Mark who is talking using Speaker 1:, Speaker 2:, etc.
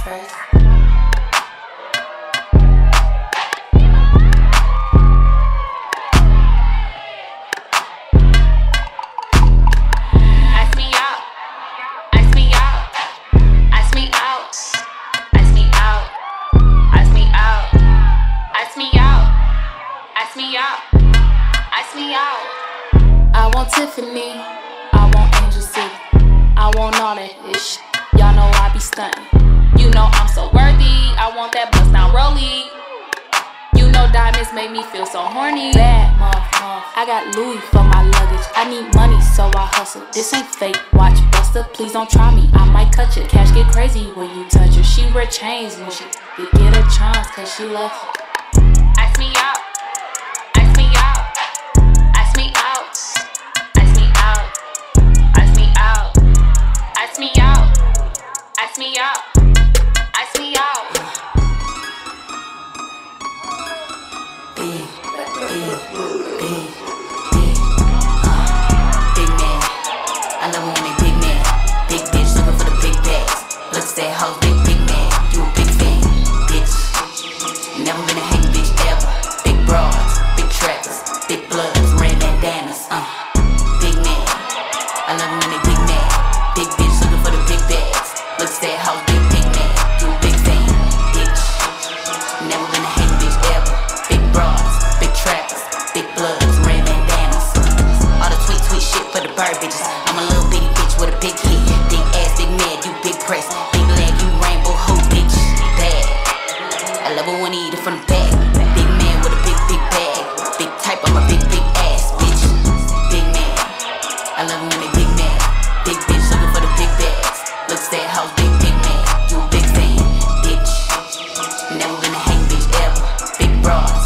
Speaker 1: first. Ask me out. Ask me out. Ask me out. Ask me out. Ask me out. Ask me out. Ask me out. Ask me out. I want Tiffany. I want Angel City. I want all that ish. Y'all know I be stunting. You know I'm so worthy. I want that bust down rollie. You know diamonds make me feel so horny. Bad muff. I got Louis for my luggage. I need money, so I hustle. This ain't fake. Watch Buster, please don't try me. I might cut you. Cash get crazy when you touch her. She wear chains when she get a chance, cause she loves you. Ask me out. Ask me out. Ask me out. Ask me out. Ask me out. Ask me out. Ask me out. Ask me out.
Speaker 2: Big man. I love when they big man. Big bitch looking for the big bags. Looks that hoe, big man. You a big fan, bitch. Never been a hang bitch ever. Big broads, big trappers, big bloods, red bandanas. Big man. I love when they big man. Big bitch looking for the big bags. Looks that hoe, big man. You a big fan, bitch. Never been a hang bitch ever. Big broads, big trappers, big bloods, red bandanas. All the tweet shit for the bird bitches. I'm a little bitty bitch with a big hit. Big ass, big man, you big press. Big leg, you rainbow hoe, bitch. Bad. I love it when he eat it from the back. Big man with a big bag. Big type, I'm a big ass, bitch. Big man. I love it when they big man. Big bitch looking for the big bags. Looks that house, big man. You a big fan, bitch. Never been a hang bitch ever. Big bras.